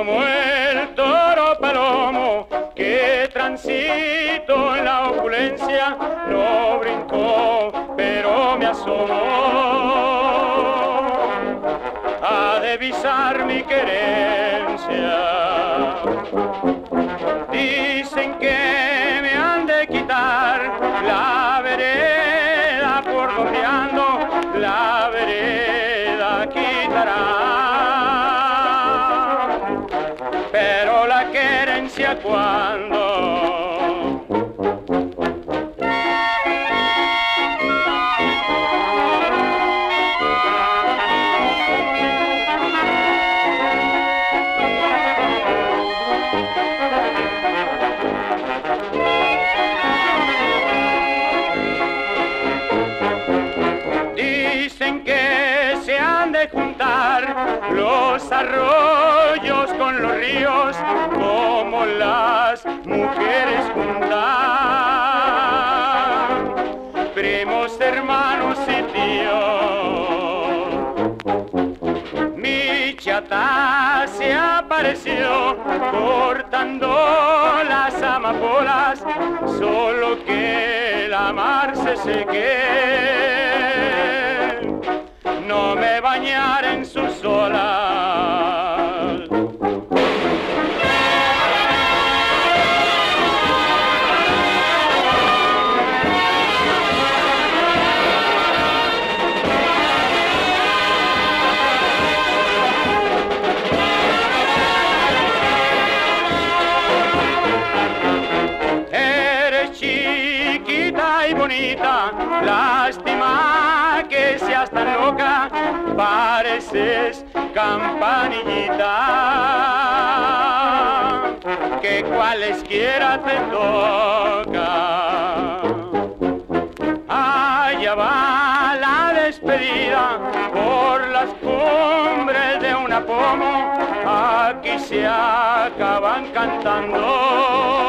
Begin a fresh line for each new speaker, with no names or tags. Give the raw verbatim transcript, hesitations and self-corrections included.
como el toro palomo que transito en la opulencia, no brincó, pero me asomó a divisar mi querencia. Dicen que me han de quitar la vereda por donde ando, la vereda quitará, pero la querencia cuando dicen que se han de juntar los arroyos con los ríos como las mujeres juntan, primos, hermanos y tíos. Mi chata se apareció cortando las amapolas, solo que la mar se seque, no me bañar en sus olas. Eres chiquita y bonita, lástima que seas tan loca, pareces campanillita que cualesquiera te toca. Allá va la despedida por las cumbres de una pomo, aquí se acaban cantando